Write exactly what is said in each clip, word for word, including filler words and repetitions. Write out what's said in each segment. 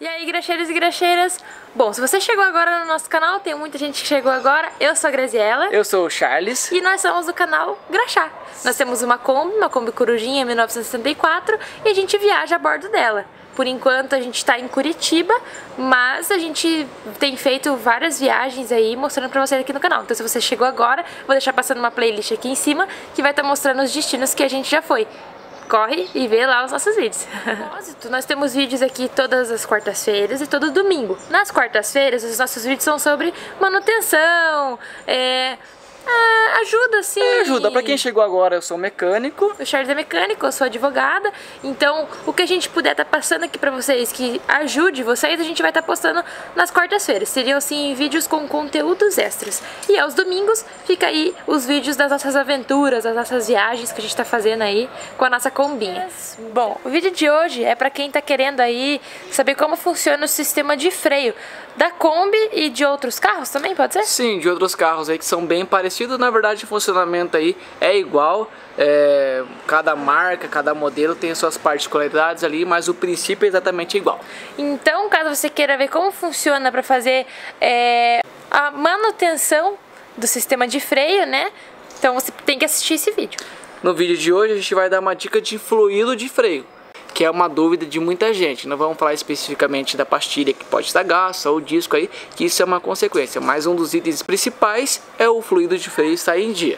E aí, graxeiros e graxeiras? Bom, se você chegou agora no nosso canal, tem muita gente que chegou agora. Eu sou a Graziella. Eu sou o Charles. E nós somos do canal Graxar. Nós temos uma Kombi, uma Kombi Corujinha mil novecentos e sessenta e quatro, e a gente viaja a bordo dela. Por enquanto a gente está em Curitiba, mas a gente tem feito várias viagens aí mostrando pra vocês aqui no canal. Então se você chegou agora, vou deixar passando uma playlist aqui em cima que vai estar mostrando os destinos que a gente já foi. Corre e vê lá os nossos vídeos. Nós temos vídeos aqui todas as quartas-feiras e todo domingo. Nas quartas-feiras, os nossos vídeos são sobre manutenção, é... Ah, ajuda, sim. É, ajuda. Pra quem chegou agora, eu sou mecânico. O Charles é mecânico, eu sou advogada. Então, o que a gente puder estar tá passando aqui pra vocês, que ajude vocês, a gente vai estar tá postando nas quartas-feiras. Seriam, assim, vídeos com conteúdos extras. E aos domingos, fica aí os vídeos das nossas aventuras, das nossas viagens que a gente tá fazendo aí com a nossa combinha. Bom, o vídeo de hoje é pra quem tá querendo aí saber como funciona o sistema de freio da Kombi e de outros carros também, pode ser? Sim, de outros carros aí que são bem parecidos. Na verdade, o funcionamento aí é igual. É, cada marca, cada modelo tem suas particularidades ali, mas o princípio é exatamente igual. Então, caso você queira ver como funciona para fazer é, a manutenção do sistema de freio, né? Então você tem que assistir esse vídeo. No vídeo de hoje a gente vai dar uma dica de fluido de freio, que é uma dúvida de muita gente. Não vamos falar especificamente da pastilha que pode estar gasta ou disco aí, que isso é uma consequência, mas um dos itens principais é o fluido de freio estar em dia.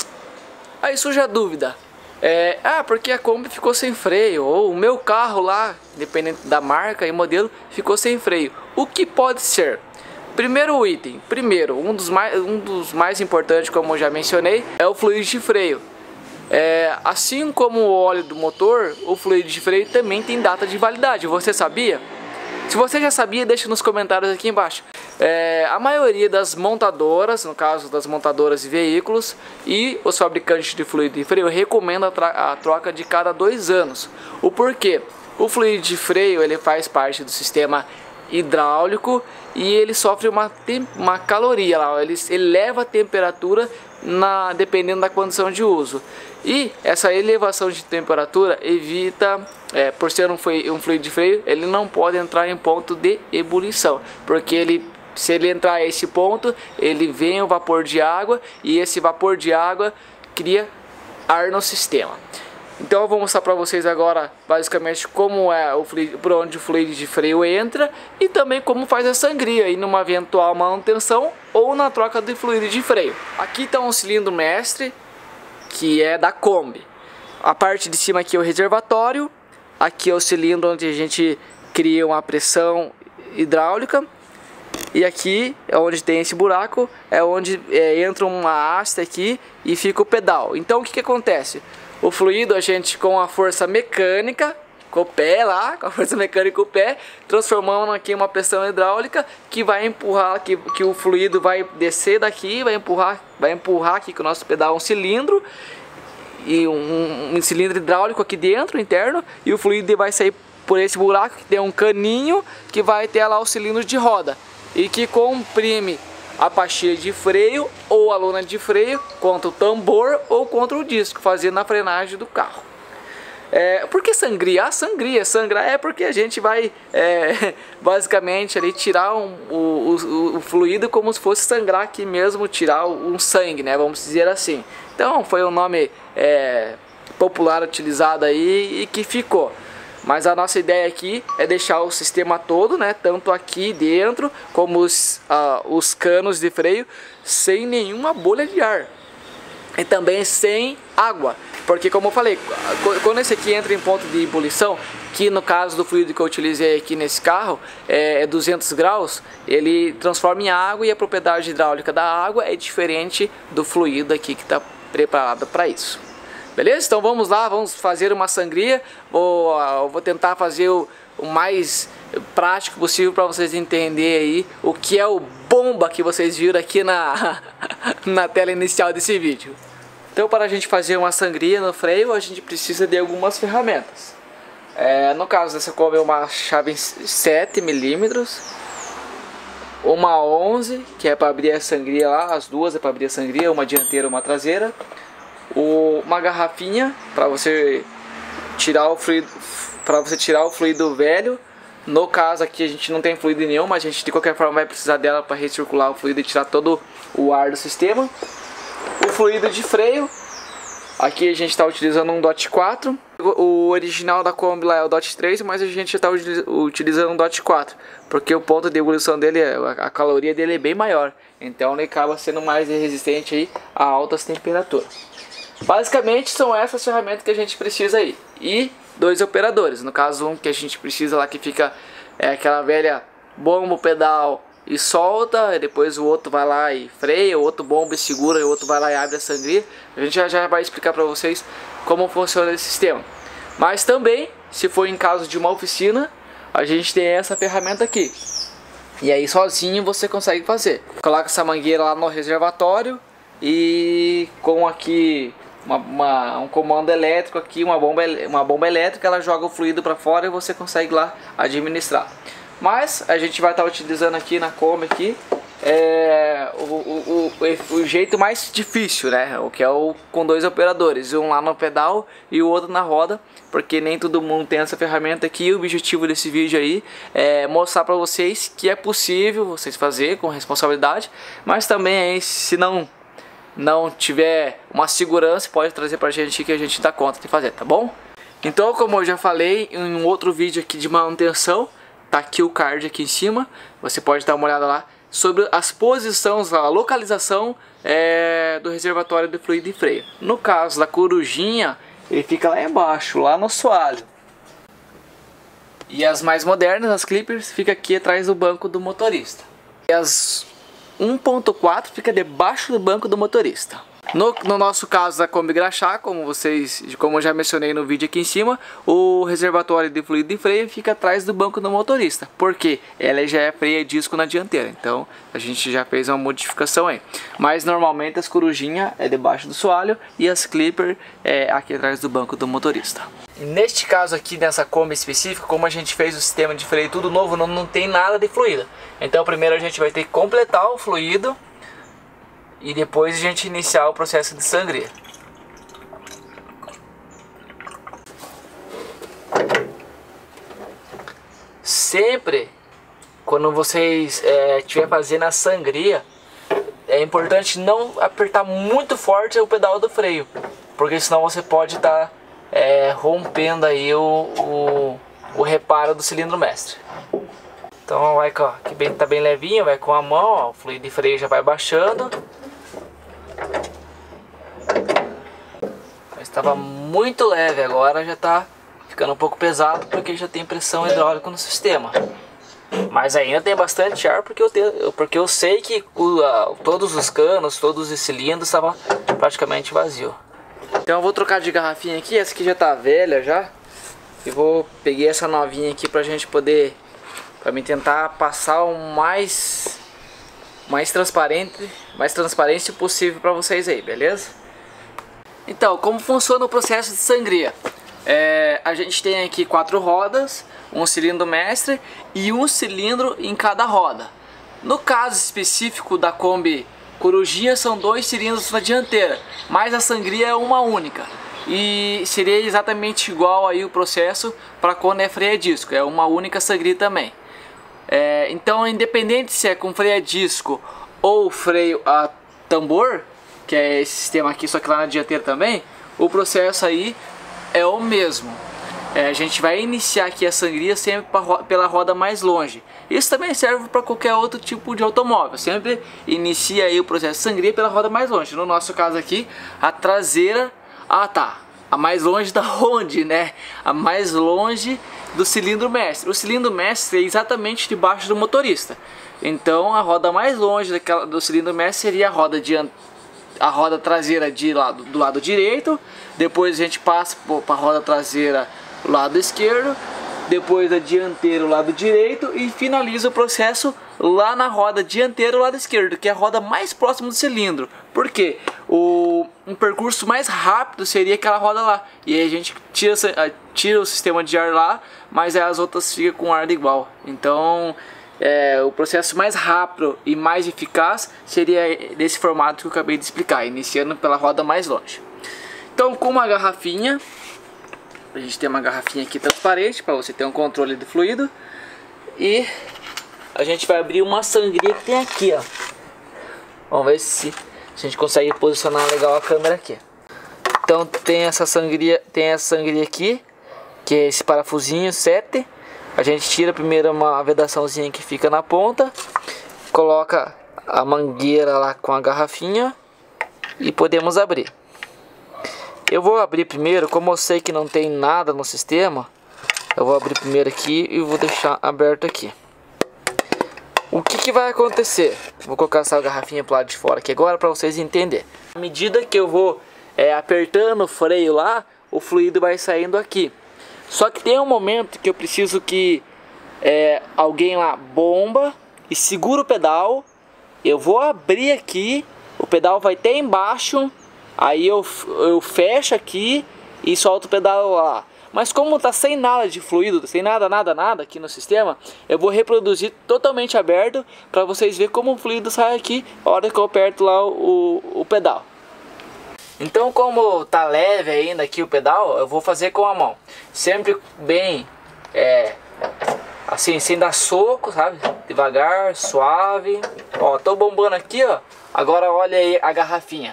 Aí surge a dúvida, é, ah, porque a Kombi ficou sem freio, ou o meu carro lá, dependendo da marca e modelo, ficou sem freio. O que pode ser? Primeiro item, primeiro, um dos mais, um dos mais importantes, como eu já mencionei, é o fluido de freio. É, assim como o óleo do motor, o fluido de freio também tem data de validade. Você sabia? Se você já sabia, deixa nos comentários aqui embaixo. É, a maioria das montadoras, no caso das montadoras de veículos e os fabricantes de fluido de freio, recomendam a, a troca de cada dois anos. O porquê? O fluido de freio ele faz parte do sistema hidráulico e ele sofre uma, uma caloria lá, ele eleva a temperatura na, dependendo da condição de uso. E essa elevação de temperatura evita, é, por ser um, um fluido de freio, ele não pode entrar em ponto de ebulição, porque ele, se ele entrar a esse ponto, ele vem o vapor de água e esse vapor de água cria ar no sistema. Então eu vou mostrar para vocês agora basicamente como é o fluido, por onde o fluido de freio entra e também como faz a sangria aí numa eventual manutenção ou na troca de fluido de freio. Aqui está um cilindro mestre que é da Kombi. A parte de cima aqui é o reservatório, aqui é o cilindro onde a gente cria uma pressão hidráulica e aqui é onde tem esse buraco, é onde é, entra uma haste aqui e fica o pedal. Então o que que acontece? O fluido a gente com a força mecânica, com o pé lá, com a força mecânica com o pé, transformando aqui uma pressão hidráulica que vai empurrar, que, que o fluido vai descer daqui, vai empurrar, vai empurrar aqui com o nosso pedal um cilindro, e um, um cilindro hidráulico aqui dentro, interno, e o fluido vai sair por esse buraco que tem um caninho que vai ter lá o cilindro de roda, e que comprime a pastilha de freio ou a lona de freio contra o tambor ou contra o disco, fazendo a frenagem do carro. É, por que sangria? Ah, sangria, sangrar é porque a gente vai é, basicamente ali tirar um, o, o, o fluido como se fosse sangrar aqui mesmo, tirar um sangue, né? Vamos dizer assim. Então foi um nome é, popular utilizado aí e que ficou. Mas a nossa ideia aqui é deixar o sistema todo, né, tanto aqui dentro como os, uh, os canos de freio, sem nenhuma bolha de ar. E também sem água. Porque como eu falei, quando esse aqui entra em ponto de ebulição, que no caso do fluido que eu utilizei aqui nesse carro é duzentos graus, ele transforma em água e a propriedade hidráulica da água é diferente do fluido aqui que está preparado para isso. Beleza? Então vamos lá, vamos fazer uma sangria. Vou, uh, vou tentar fazer o, o mais prático possível para vocês entenderem aí o que é o bomba que vocês viram aqui na, na tela inicial desse vídeo. Então para a gente fazer uma sangria no freio, a gente precisa de algumas ferramentas. É, no caso dessa Kombi é uma chave sete milímetros, uma onze, que é para abrir a sangria lá, as duas é para abrir a sangria, uma dianteira e uma traseira. O, uma garrafinha para você tirar o fluido, para você tirar o fluido velho No caso aqui a gente não tem fluido nenhum, mas a gente de qualquer forma vai precisar dela para recircular o fluido e tirar todo o ar do sistema. O fluido de freio, aqui a gente está utilizando um D O T quatro. O original da Kombi lá é o D O T três, mas a gente está utilizando um D O T quatro, porque o ponto de ebulição dele, a caloria dele é bem maior, então ele acaba sendo mais resistente aí a altas temperaturas. Basicamente são essas ferramentas que a gente precisa aí, e dois operadores. No caso, um que a gente precisa lá, que fica é aquela velha bomba o pedal e solta, e depois o outro vai lá e freia, o outro bomba e segura, e o outro vai lá e abre a sangria. A gente já, já vai explicar para vocês como funciona esse sistema. Mas também, se for em caso de uma oficina, a gente tem essa ferramenta aqui, e aí sozinho você consegue fazer. Coloca essa mangueira lá no reservatório e com aqui uma, uma, um comando elétrico aqui, uma bomba, uma bomba elétrica, ela joga o fluido para fora e você consegue lá administrar. Mas a gente vai estar utilizando aqui na Kombi aqui é, o, o, o, o jeito mais difícil, né? O que é o com dois operadores, um lá no pedal e o outro na roda, porque nem todo mundo tem essa ferramenta aqui. O objetivo desse vídeo aí é mostrar para vocês que é possível vocês fazer com responsabilidade, mas também aí, se não não tiver uma segurança, pode trazer pra gente que a gente dá conta de fazer, tá bom? Então, como eu já falei em um outro vídeo aqui de manutenção, tá aqui o card aqui em cima, você pode dar uma olhada lá sobre as posições, a localização é, do reservatório de fluido e freio. No caso da corujinha, ele fica lá embaixo, lá no assoalho. E as mais modernas, as clippers, fica aqui atrás do banco do motorista. E as um ponto quatro fica debaixo do banco do motorista. No, no nosso caso da Kombi Graxá, como vocês, como eu já mencionei no vídeo aqui em cima, o reservatório de fluido e freio fica atrás do banco do motorista, porque ela já é freio disco na dianteira, então a gente já fez uma modificação aí. Mas normalmente as corujinhas é debaixo do soalho e as clipper é aqui atrás do banco do motorista. Neste caso aqui, nessa Kombi específica, como a gente fez o sistema de freio tudo novo, não, não tem nada de fluido. Então primeiro a gente vai ter que completar o fluido e depois a gente iniciar o processo de sangria. Sempre quando vocês é, estiver fazendo a sangria, é importante não apertar muito forte o pedal do freio, porque senão você pode estar tá, é, rompendo aí o, o, o reparo do cilindro mestre. Então vai com, que bem, tá bem levinho, vai com a mão, ó, o fluido de freio já vai baixando. Estava muito leve, agora já está ficando um pouco pesado porque já tem pressão hidráulica no sistema. Mas ainda tem bastante ar porque eu, tenho, porque eu sei que o, a, todos os canos, todos os cilindros estavam praticamente vazios. Então eu vou trocar de garrafinha aqui, essa aqui já está velha já. E vou peguei essa novinha aqui pra gente poder, para mim tentar passar o mais mais transparente, mais transparência possível para vocês aí, beleza? Então, como funciona o processo de sangria? É, a gente tem aqui quatro rodas, um cilindro mestre e um cilindro em cada roda. No caso específico da Kombi Corujinha, são dois cilindros na dianteira, mas a sangria é uma única. E seria exatamente igual aí o processo para quando é freio a disco, é uma única sangria também. É, então, independente se é com freio a disco ou freio a tambor, que é esse sistema aqui, só que lá na dianteira também, o processo aí é o mesmo. É, a gente vai iniciar aqui a sangria sempre pra, pela roda mais longe. Isso também serve para qualquer outro tipo de automóvel. Sempre inicia aí o processo de sangria pela roda mais longe. No nosso caso aqui, a traseira... Ah, tá. A mais longe da onde, né? A mais longe do cilindro mestre. O cilindro mestre é exatamente debaixo do motorista. Então a roda mais longe daquela, do cilindro mestre seria a roda dianteira, a roda traseira de lado, do lado direito. Depois a gente passa para a roda traseira do lado esquerdo, depois a dianteira do lado direito e finaliza o processo lá na roda dianteira do lado esquerdo, que é a roda mais próxima do cilindro. Por quê? O, um percurso mais rápido seria aquela roda lá, e aí a gente tira, tira o sistema de ar lá, mas aí as outras ficam com ar igual. Então é, o processo mais rápido e mais eficaz seria desse formato que eu acabei de explicar, iniciando pela roda mais longe. Então, com uma garrafinha, a gente tem uma garrafinha aqui transparente para você ter um controle de fluido. E a gente vai abrir uma sangria que tem aqui, ó. Vamos ver se a gente consegue posicionar legal a câmera aqui. Então tem essa sangria, tem essa sangria aqui, que é esse parafusinho sete. A gente tira primeiro uma vedaçãozinha que fica na ponta, coloca a mangueira lá com a garrafinha e podemos abrir. Eu vou abrir primeiro, como eu sei que não tem nada no sistema, eu vou abrir primeiro aqui e vou deixar aberto aqui. O que, que vai acontecer? Vou colocar essa garrafinha pro lado de fora aqui agora para vocês entenderem. À medida que eu vou é, apertando o freio lá, o fluido vai saindo aqui. Só que tem um momento que eu preciso que é, alguém lá bomba e segura o pedal. Eu vou abrir aqui, o pedal vai até embaixo, aí eu, eu fecho aqui e solto o pedal lá. Mas como tá sem nada de fluido, sem nada, nada, nada aqui no sistema, eu vou reproduzir totalmente aberto para vocês verem como o fluido sai aqui a hora que eu aperto lá o, o pedal. Então, como tá leve ainda aqui o pedal, eu vou fazer com a mão. Sempre bem, é, assim, sem dar soco, sabe? Devagar, suave. Ó, tô bombando aqui, ó. Agora olha aí a garrafinha.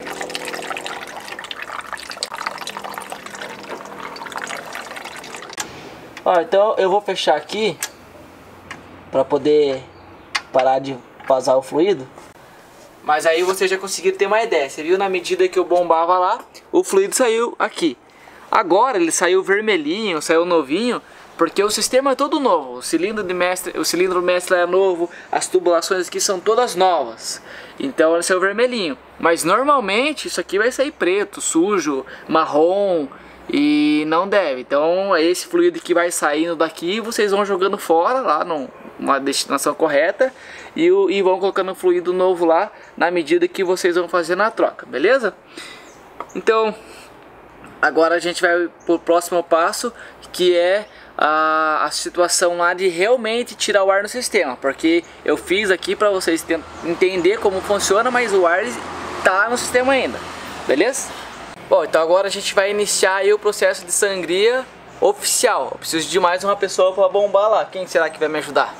Ó, então eu vou fechar aqui para poder parar de vazar o fluido. Mas aí você já conseguiu ter uma ideia. Você viu na medida que eu bombava lá, o fluido saiu aqui. Agora ele saiu vermelhinho, saiu novinho, porque o sistema é todo novo. O cilindro de mestre, o cilindro mestre é novo, as tubulações aqui são todas novas. Então ele saiu vermelhinho. Mas normalmente isso aqui vai sair preto, sujo, marrom. E não deve. Então é esse fluido que vai saindo daqui, vocês vão jogando fora lá numa destinação correta e, o, e vão colocando fluido novo lá na medida que vocês vão fazendo a troca, beleza? Então agora a gente vai pro próximo passo, que é a, a situação lá de realmente tirar o ar no sistema, porque eu fiz aqui para vocês entender como funciona, mas o ar tá no sistema ainda, beleza? Bom, então agora a gente vai iniciar aí o processo de sangria oficial. Eu preciso de mais uma pessoa para bombar lá. Quem será que vai me ajudar?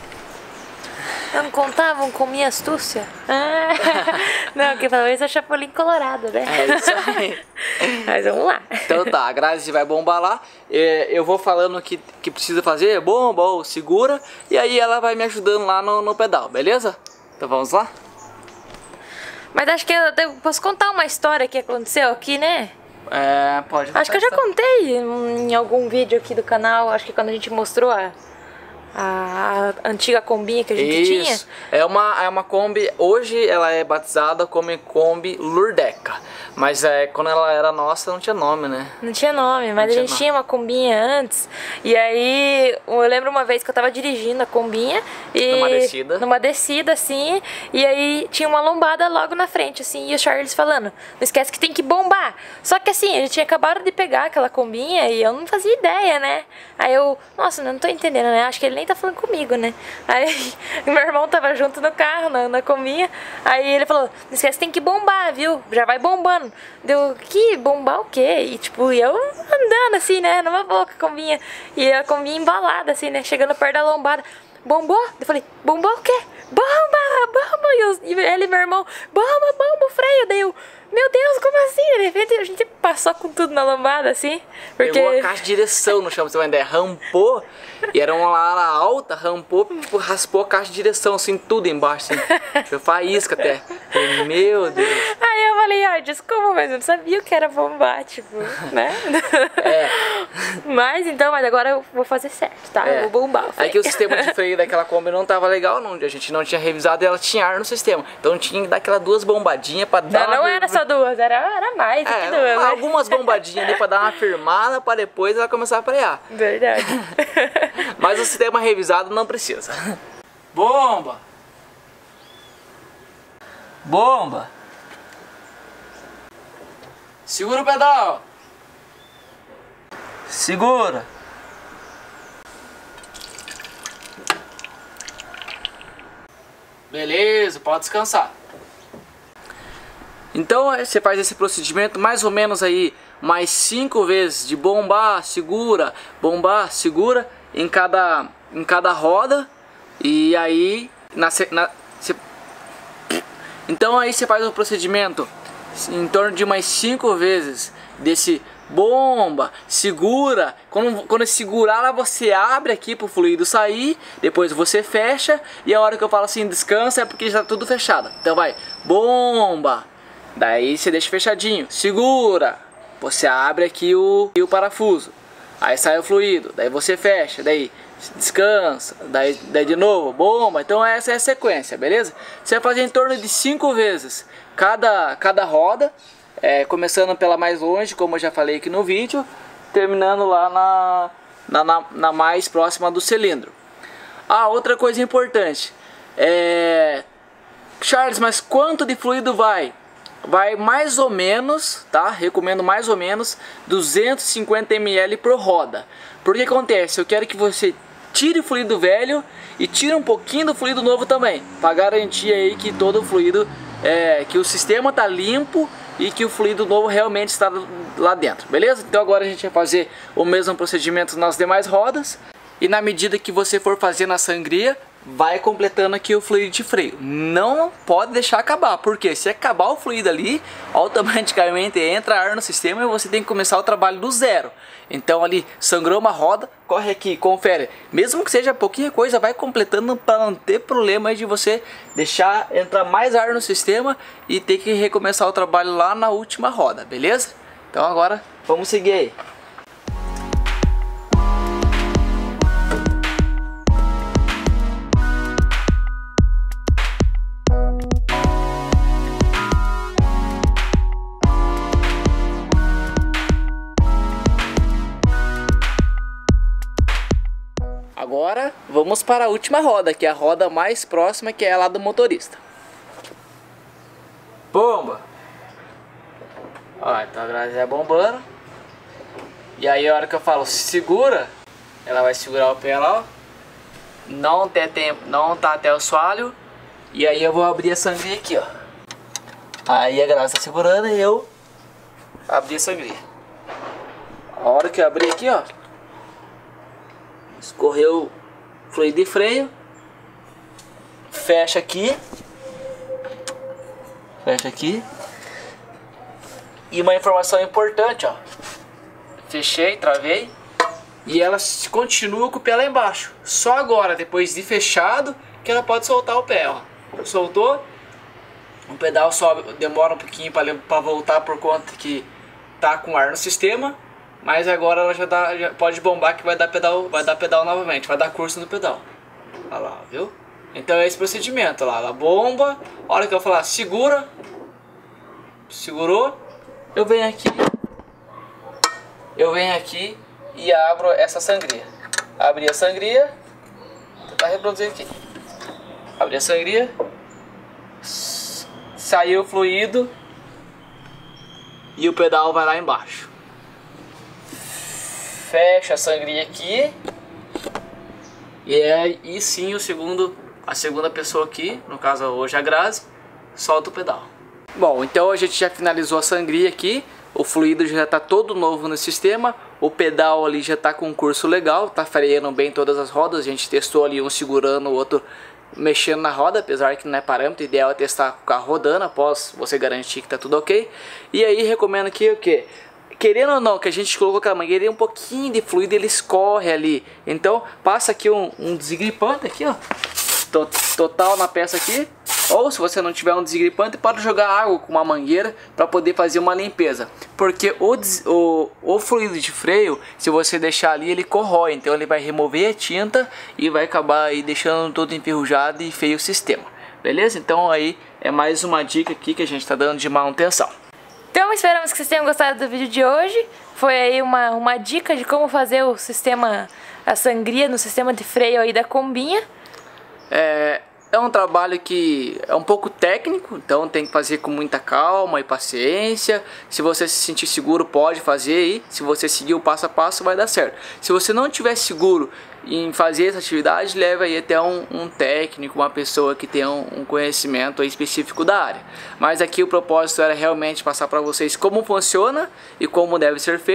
Não contavam com minha astúcia? Ah, não, que falou isso é Chapolin Colorado, né? É isso aí. Mas vamos lá. Então tá, a Grazi vai bombar lá. Eu vou falando o que, que precisa fazer, bomba ou segura. E aí ela vai me ajudando lá no, no pedal, beleza? Então vamos lá? Mas acho que eu, eu posso contar uma história que aconteceu aqui, né? É, pode. Acho que eu já contei em algum vídeo aqui do canal, acho que quando a gente mostrou a, a antiga combinha que a gente Isso. tinha. É uma, é uma Kombi, hoje ela é batizada como Kombi Lurdeca. Mas é, quando ela era nossa não tinha nome, né? Não tinha nome, mas a gente nome. tinha uma combinha antes. E aí, eu lembro uma vez que eu tava dirigindo a combinha e... Numa descida. Numa descida, assim. E aí tinha uma lombada logo na frente, assim. E o Charles falando, não esquece que tem que bombar. Só que assim, ele tinha acabado de pegar aquela combinha e eu não fazia ideia, né? Aí eu, nossa, não tô entendendo, né? Acho que ele nem tá falando comigo, né? Aí meu irmão tava junto no carro, na, na combinha. Aí ele falou, não esquece que tem que bombar, viu? Já vai bombando. Deu, que bombar o quê? E tipo, eu andando assim, né, numa boca, combinha. E a combinha embalada assim, né, chegando perto da lombada. Bombou? Eu falei, bombou o quê? Bomba, bomba! E, eu, e ele e meu irmão, bomba, bomba o freio. Daí eu, meu Deus, como assim? De repente a gente passou com tudo na lombada, assim. Porque... Pegou a caixa de direção no chão, você vai entender, rampou. E era uma ala alta, rampou, tipo, raspou a caixa de direção, assim, tudo embaixo, assim. Foi faísca até. Falei, meu Deus. Aí eu falei, ah, desculpa, mas eu não sabia o que era bombar, tipo, né? É. Mas então, mas agora eu vou fazer certo, tá? É. Eu vou bombar. Aí que o sistema de freio daquela Kombi não tava legal, não. A gente não tinha revisado e ela tinha ar no sistema. Então tinha que dar aquelas duas bombadinhas pra dar. Não, não uma... era só duas, era, era mais. É, duas, né? algumas bombadinhas ali pra dar uma firmada pra depois ela começar a frear. Verdade. Mas o sistema revisado não precisa. Bomba! Bomba! Segura o pedal! Segura! Beleza, pode descansar. Então você faz esse procedimento mais ou menos aí mais cinco vezes de bombar, segura, bombar, segura em cada em cada roda. E aí na, na, cê, então aí você faz o procedimento em torno de umas cinco vezes desse bomba, segura, quando, quando segurar lá você abre aqui pro fluido sair, depois você fecha, e a hora que eu falo assim descansa é porque já tá tudo fechado. Então vai, bomba, daí você deixa fechadinho, segura, você abre aqui o, o parafuso, aí sai o fluido, daí você fecha, daí descansa, daí, daí de novo, bomba. Então essa é a sequência, beleza? Você vai fazer em torno de cinco vezes cada, cada roda, é, começando pela mais longe, como eu já falei aqui no vídeo, terminando lá na, na, na, na mais próxima do cilindro. Ah, outra coisa importante, é... Charles, mas quanto de fluido vai? Vai mais ou menos, tá? Recomendo mais ou menos duzentos e cinquenta mililitros por roda. Porque acontece, eu quero que você tire o fluido velho e tire um pouquinho do fluido novo também, para garantir aí que todo o fluido, é, que o sistema tá limpo e que o fluido novo realmente está lá dentro, beleza? Então agora a gente vai fazer o mesmo procedimento nas demais rodas, e na medida que você for fazendo a sangria, vai completando aqui o fluido de freio. Não pode deixar acabar, porque se acabar o fluido ali, automaticamente entra ar no sistema e você tem que começar o trabalho do zero. Então ali, sangrou uma roda, corre aqui, confere. Mesmo que seja pouquinha coisa, vai completando para não ter problema aí de você deixar entrar mais ar no sistema e ter que recomeçar o trabalho lá na última roda, beleza? Então agora, vamos seguir aí. Agora vamos para a última roda, que é a roda mais próxima, que é a lá do motorista. Bomba! Ó, então agora já bombando. E aí a hora que eu falo segura, ela vai segurar o pé lá, ó. Não tem tempo, não tá até o soalho. E aí eu vou abrir a sangria aqui, ó. Aí a Graça tá segurando e eu abri a sangria. A hora que eu abri aqui, ó, escorreu fluido de freio, fecha aqui, fecha aqui, e uma informação importante, ó, fechei, travei, e ela continua com o pé lá embaixo, só agora, depois de fechado, que ela pode soltar o pé, ó, soltou, o pedal sobe, demora um pouquinho para voltar por conta que tá com ar no sistema. Mas agora ela já, dá, já pode bombar que vai dar pedal, vai dar pedal novamente, vai dar curso no pedal. Olha lá, viu? Então é esse procedimento lá, ela bomba, a hora que eu falar segura, segurou, eu venho aqui, eu venho aqui e abro essa sangria. Abri a sangria, vou tentar reproduzir aqui. Abri a sangria, saiu o fluido e o pedal vai lá embaixo. Fecha a sangria aqui. E é e sim o segundo, a segunda pessoa aqui, no caso hoje a Grazi, solta o pedal. Bom, então a gente já finalizou a sangria aqui. O fluido já está todo novo no sistema. O pedal ali já está com um curso legal, tá freando bem todas as rodas. A gente testou ali um segurando, o outro mexendo na roda, apesar que não é parâmetro. O ideal é testar com o carro rodando após você garantir que tá tudo ok. E aí recomendo que o que? Querendo ou não, que a gente colocou com a mangueira, um pouquinho de fluido ele escorre ali. Então passa aqui um, um desgripante aqui, ó, total na peça aqui. Ou se você não tiver um desgripante, pode jogar água com uma mangueira para poder fazer uma limpeza. Porque o, o, o fluido de freio, se você deixar ali, ele corrói. Então ele vai remover a tinta e vai acabar aí deixando todo enferrujado e feio o sistema. Beleza? Então aí é mais uma dica aqui que a gente está dando de manutenção. Então esperamos que vocês tenham gostado do vídeo de hoje. Foi aí uma, uma dica de como fazer o sistema, a sangria no sistema de freio aí da Combinha. É, é um trabalho que é um pouco técnico, então tem que fazer com muita calma e paciência. Se você se sentir seguro, pode fazer aí. Se você seguir o passo a passo, vai dar certo. Se você não estiver seguro em fazer essa atividade, leve aí até um, um técnico, uma pessoa que tenha um, um conhecimento específico da área. Mas aqui o propósito era realmente passar para vocês como funciona e como deve ser feito.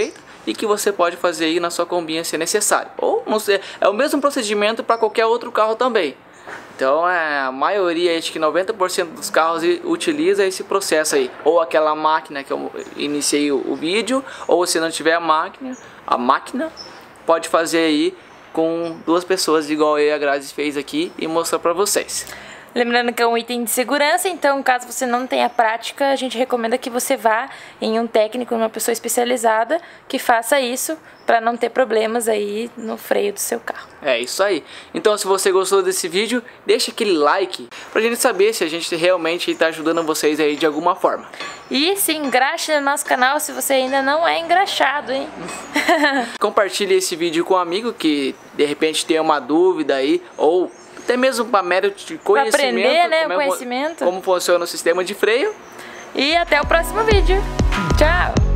e que você pode fazer aí na sua combinha se necessário. Ou não sei, é o mesmo procedimento para qualquer outro carro também. Então é, a maioria, acho que noventa por cento dos carros utiliza esse processo aí. Ou aquela máquina que eu iniciei o, o vídeo, ou se não tiver a máquina, a máquina pode fazer aí com duas pessoas, igual eu e a Grazi fez aqui e mostrar para vocês. Lembrando que é um item de segurança, então caso você não tenha prática, a gente recomenda que você vá em um técnico, uma pessoa especializada que faça isso para não ter problemas aí no freio do seu carro. É isso aí. Então se você gostou desse vídeo, deixa aquele like pra gente saber se a gente realmente está ajudando vocês aí de alguma forma. E se engraxe no nosso canal se você ainda não é engraxado, hein? Compartilhe esse vídeo com um amigo que de repente tem uma dúvida aí, ou até mesmo para mérito de conhecimento, pra aprender, né, como, o conhecimento. como funciona o sistema de freio. E até o próximo vídeo. Tchau!